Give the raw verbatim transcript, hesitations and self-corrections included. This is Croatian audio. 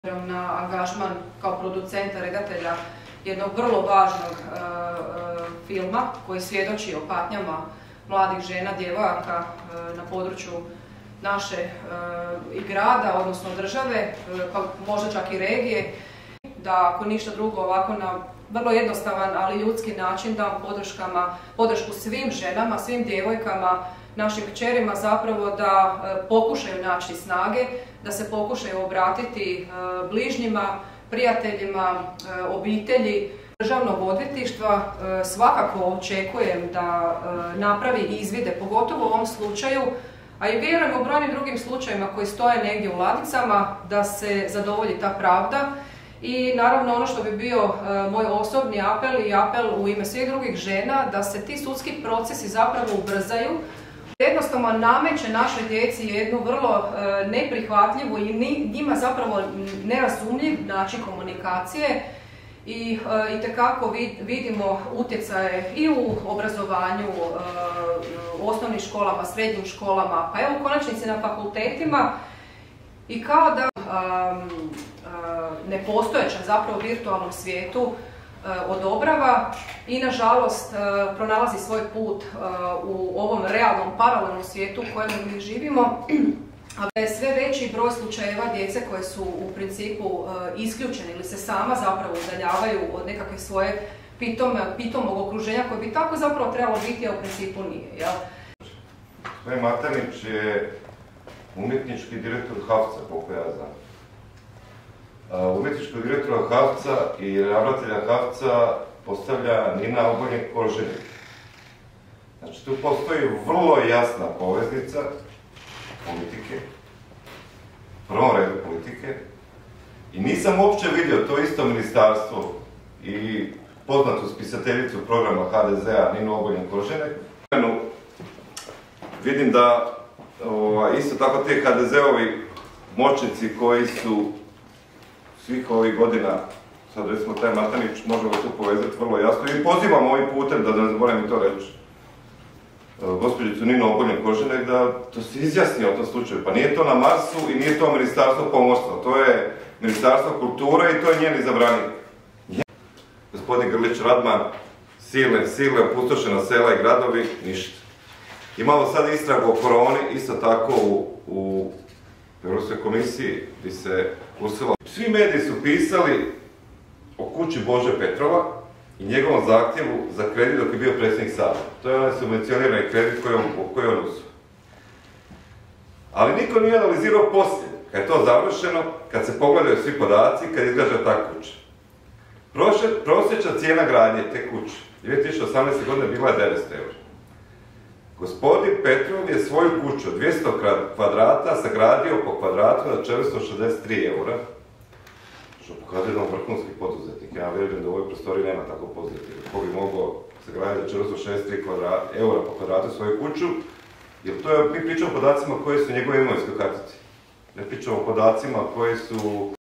na angažman kao producenta, redatelja jednog vrlo važnog e, e, filma koji svjedoči o patnjama mladih žena, djevojaka e, na području naše e, i grada, odnosno države, e, pa možda čak i regije, da ako ništa drugo ovako na vrlo jednostavan, ali ljudski način dam podrškama, podršku svim ženama, svim djevojkama, našim kćerima zapravo da e, pokušaju naći snage, da se pokušaju obratiti e, bližnjima, prijateljima, e, obitelji. Državnog odvjetništva e, svakako očekujem da e, napravi izvide, pogotovo u ovom slučaju, a i vjerujem u brojnim drugim slučajima koji stoje negdje u ladicama, da se zadovolji ta pravda. I naravno ono što bi bio e, moj osobni apel i apel u ime svih drugih žena, da se ti sudski procesi zapravo ubrzaju. Jednostavno nameće našoj djeci jednu vrlo e, neprihvatljivu i ni, njima zapravo nerazumljiv način komunikacije i e, itekako vid, vidimo utjecaje i u obrazovanju, e, u osnovnim školama, srednjim školama, pa evo u konačnici na fakultetima i kao da e, e, nepostojećem zapravo virtualnom svijetu odobrava i nažalost pronalazi svoj put u ovom realnom paralelnom svijetu u kojem mi živimo, a da je sve veći broj slučajeva djece koje su u principu isključene ili se sama zapravo udaljavaju od nekakve svoje pitome, pitomog okruženja koje bi tako zapravo trebalo biti, a u principu nije. Jel? Gospodin Matanić je umjetnički direktor Havca, koliko ja znam. Umjetničkog direktora Havca i ravnatelja Havca postavlja Obuljen Koržinek. Znači, tu postoji vrlo jasna poveznica politike, u prvom redu politike, i nisam uopće vidio to isto ministarstvo i poznatu spisateljicu programa ha de zea Obuljen Koržinek. Vidim da o, isto tako te ha de zeovi moćnici koji su svih ovih godina, sad recimo taj Matanić, možemo to povezati vrlo jasno i pozivam ovim putem, da ne zaboravim to reći, gospođicu Ninu Obuljen Koržinek da to se izjasni o tom slučaju. Pa nije to na Marsu i nije to ministarstvo pomorstva, to je ministarstvo kulture i to je njen izabranik. Gospodin Grlić Radman, silne, silne, opustošena sela i gradovi, ništa. Imamo sad istragu o koroni, isto tako u, u Europskoj komisiji, gdje se ursilo. Svi mediji su pisali o kući Bože Petrova i njegovom zahtjevu za kredit dok je bio predsjednik Sabora. To je onaj subvencionirani kredit koji on, koji on uzeo. Ali niko nije analizirao poslije, kad je to završeno, kad se pogledaju svi podaci, kad izgrađa ta kuća. Prosječna cijena gradnje te kuće dvije tisuće osamnaeste. godine bila je devetsto eura. Gospodin Petrov je svoju kuću od dvjesto kvadrata sagradio po kvadratu na četiristo šezdeset tri eura, što pokazuje jedan vrhunski poduzetnik. Ja vjerujem da u ovoj prostoriji nema tako poduzetnika ko bi mogao sagraditi četiristo šezdeset tri eura po kvadratu svoju kuću, jer to je, mi pričamo o podacima koji su njegove imovinske kartice. Ne pričamo o podacima koji su